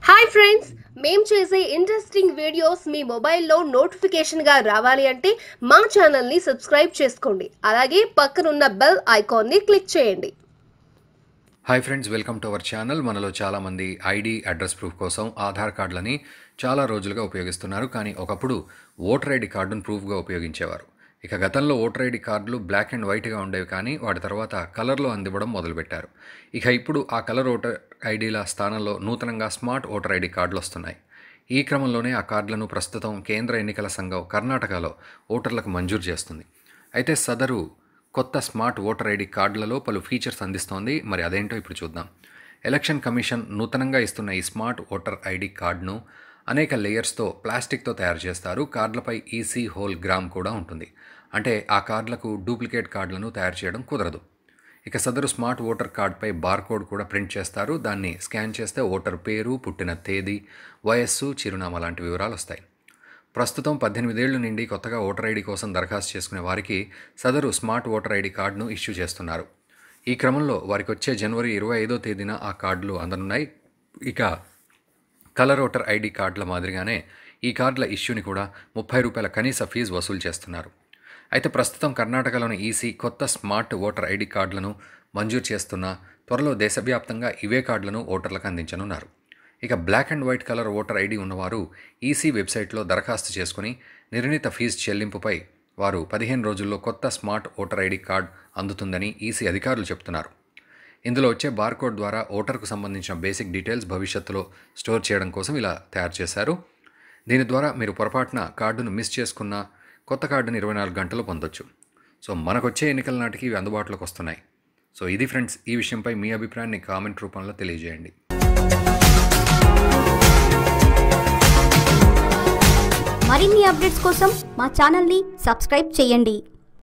Hi friends, మేము చేసే interesting videos మీ మొబైల్లో నోటిఫికేషన్గా రావాలి అంటే మా ఛానల్ని సబ్స్క్రైబ్ చేసుకోండి. అలాగే పక్కనున్న బెల్ ఐకాన్ని క్లిక్ చేయండి. Hi friends, welcome to our channel. మనలో చాలామంది ఐడి అడ్రస్ ప్రూఫ్ కోసం ఆధార్ కార్డులని చాలా రోజులుగా ఉపయోగిస్తున్నారు. కానీ ఒకప్పుడు ఓటర్ ఐడి కార్డును ప్రూఫ్గా ఉపయోగించేవారు. ఇక గతంలో ఓటర్ ఐడి కార్డులు బ్లాక్ అండ్ వైట్గా ఉండేవి, కానీ వాటి తర్వాత కలర్లో అందివ్వడం మొదలుపెట్టారు. ఇక ఇప్పుడు ఆ కలర్ ఓటర్ ఐడీల స్థానంలో నూతనంగా స్మార్ట్ ఓటర్ ఐడి కార్డులు వస్తున్నాయి. ఈ క్రమంలోనే ఆ కార్డులను ప్రస్తుతం కేంద్ర ఎన్నికల సంఘం కర్ణాటకలో ఓటర్లకు మంజూరు చేస్తుంది. అయితే సదరు కొత్త స్మార్ట్ ఓటర్ ఐడి కార్డులలో పలు ఫీచర్స్ అందిస్తోంది. మరి అదేంటో ఇప్పుడు చూద్దాం. ఎలక్షన్ కమిషన్ నూతనంగా ఇస్తున్న ఈ స్మార్ట్ ఓటర్ ఐడి కార్డును అనేక లేయర్స్తో ప్లాస్టిక్తో తయారు చేస్తారు. కార్డులపై ఈసీ హోల్ గ్రామ్ కూడా ఉంటుంది. అంటే ఆ కార్డులకు డూప్లికేట్ కార్డులను తయారు చేయడం కుదరదు. ఇక సదరు స్మార్ట్ ఓటర్ కార్డుపై బార్కోడ్ కూడా ప్రింట్ చేస్తారు. దాన్ని స్కాన్ చేస్తే ఓటర్ పేరు, పుట్టిన తేదీ, వయస్సు, చిరునామా లాంటి వివరాలు వస్తాయి. ప్రస్తుతం 18 ఏళ్ల నుండి కొత్తగా ఓటర్ ఐడి కోసం దరఖాస్తు చేసుకునే వారికి సదరు స్మార్ట్ ఓటర్ ఐడి కార్డును ఇష్యూ చేస్తున్నారు. ఈ క్రమంలో వారికి వచ్చే జనవరి 25వ తేదీన ఆ కార్డులు అందనున్నాయి. ఇక కలర్ ఓటర్ ఐడి కార్డుల మాదిరిగానే ఈ కార్డుల ఇష్యూని కూడా ₹30 కనీస ఫీజు వసూలు చేస్తున్నారు. అయితే ప్రస్తుతం కర్ణాటకలోని ఈసీ కొత్త స్మార్ట్ ఓటర్ ఐడి కార్డులను మంజూరు చేస్తున్న త్వరలో దేశవ్యాప్తంగా ఇవే కార్డులను ఓటర్లకు అందించనున్నారు. ఇక black and white colour voter ID ఉన్నవారు ఈసీ వెబ్సైట్లో దరఖాస్తు చేసుకుని నిర్ణీత ఫీజు చెల్లింపుపై వారు 15 రోజుల్లో కొత్త స్మార్ట్ ఓటర్ ఐడి కార్డ్ అందుతుందని ఈసీ అధికారులు చెబుతున్నారు. ఇందులో వచ్చే బార్కోడ్ ద్వారా ఓటర్కు సంబంధించిన బేసిక్ డీటెయిల్స్ భవిష్యత్తులో స్టోర్ చేయడం కోసం ఇలా తయారు చేశారు. దీని ద్వారా మీరు పొరపాటున కార్డును మిస్ చేసుకున్న కొత్త కార్డును 24 గంటలు పొందొచ్చు. సో మనకొచ్చే ఎన్నికల నాటికి ఇవి అందుబాటులోకి వస్తున్నాయి. సో ఇది ఫ్రెండ్స్, ఈ విషయంపై మీ అభిప్రాయాన్ని కామెంట్ రూపంలో తెలియజేయండి. మరిన్ని అప్డేట్స్ కోసం మా ఛానల్ని సబ్స్క్రైబ్ చేయండి.